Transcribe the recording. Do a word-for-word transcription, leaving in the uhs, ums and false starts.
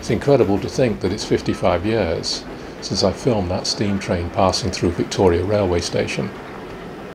It's incredible to think that it's fifty-five years since I filmed that steam train passing through Victoria railway station.